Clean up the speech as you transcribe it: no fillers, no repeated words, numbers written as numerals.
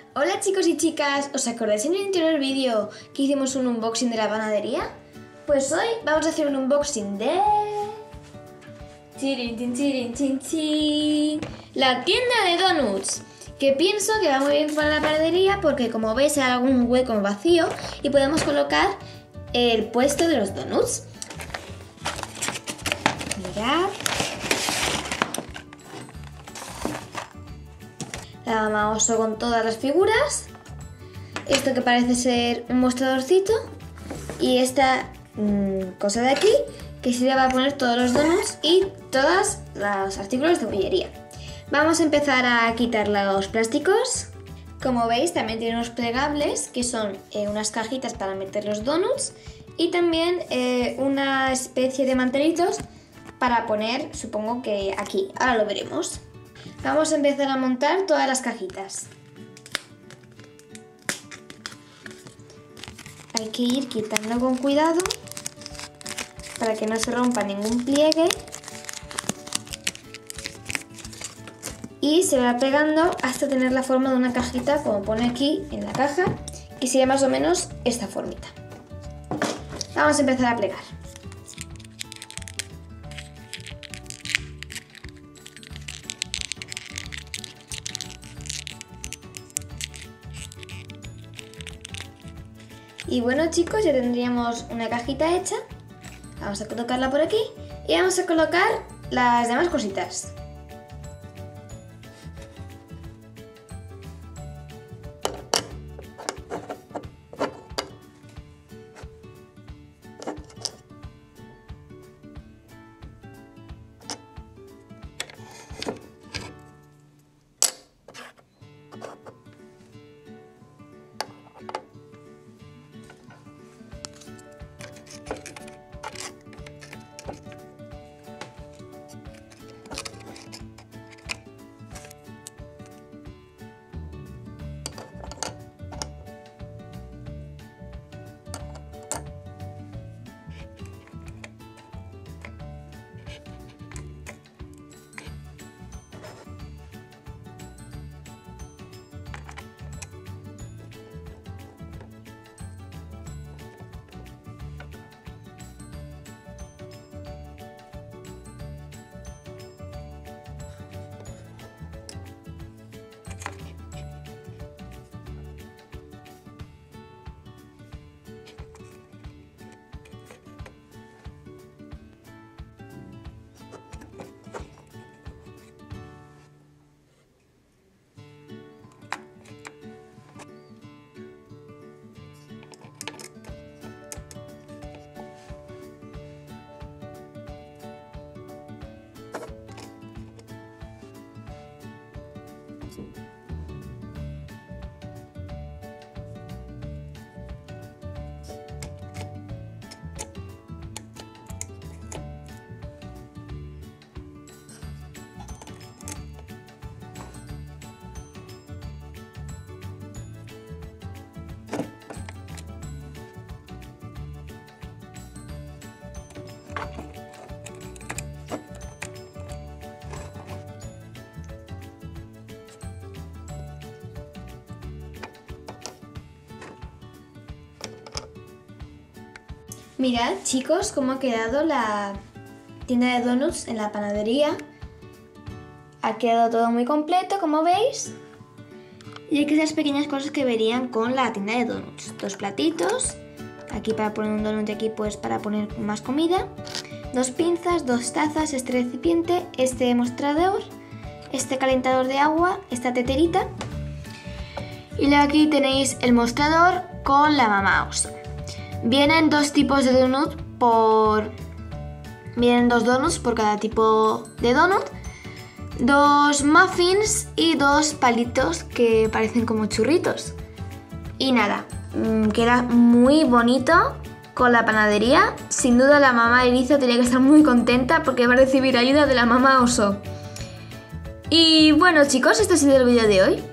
Hola chicos y chicas, ¿os acordáis en el anterior vídeo que hicimos un unboxing de la panadería? Pues hoy vamos a hacer un unboxing de... ¡Chirin, chin, chirin, chin, chin! La tienda de donuts, que pienso que va muy bien para la panadería porque como veis hay algún hueco vacío y podemos colocar el puesto de los donuts. Mirad. La mamá oso con todas las figuras, esto que parece ser un mostradorcito y esta cosa de aquí que sirve para poner todos los donuts y todos los artículos de bollería. Vamos a empezar a quitar los plásticos. Como veis también tiene unos plegables que son unas cajitas para meter los donuts y también una especie de mantelitos para poner, supongo que aquí, ahora lo veremos. Vamos a empezar a montar todas las cajitas. Hay que ir quitando con cuidado para que no se rompa ningún pliegue y se va pegando hasta tener la forma de una cajita como pone aquí en la caja, que sería más o menos esta formita. Vamos a empezar a plegar. Y bueno chicos, ya tendríamos una cajita hecha. Vamos a colocarla por aquí y vamos a colocar las demás cositas. Mirad chicos cómo ha quedado la tienda de donuts en la panadería. Ha quedado todo muy completo, como veis. Y hay que esas pequeñas cosas que verían con la tienda de donuts. Dos platitos, aquí para poner un donut y aquí pues para poner más comida. Dos pinzas, dos tazas, este recipiente, este mostrador, este calentador de agua, esta teterita. Y luego aquí tenéis el mostrador con la mamá oso. Vienen dos tipos de donut Vienen dos donuts por cada tipo de donut, dos muffins y dos palitos que parecen como churritos. Y nada, queda muy bonito con la panadería. Sin duda la mamá Erizo tenía que estar muy contenta porque va a recibir ayuda de la mamá oso. Y bueno chicos, este ha sido el vídeo de hoy.